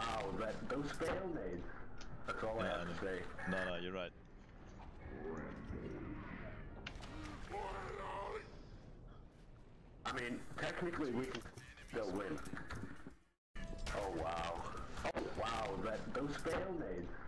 wow, those fail nades. That's all I have to say. No, you're right. I mean, technically we can still win. Oh wow. Oh wow, those fail nades.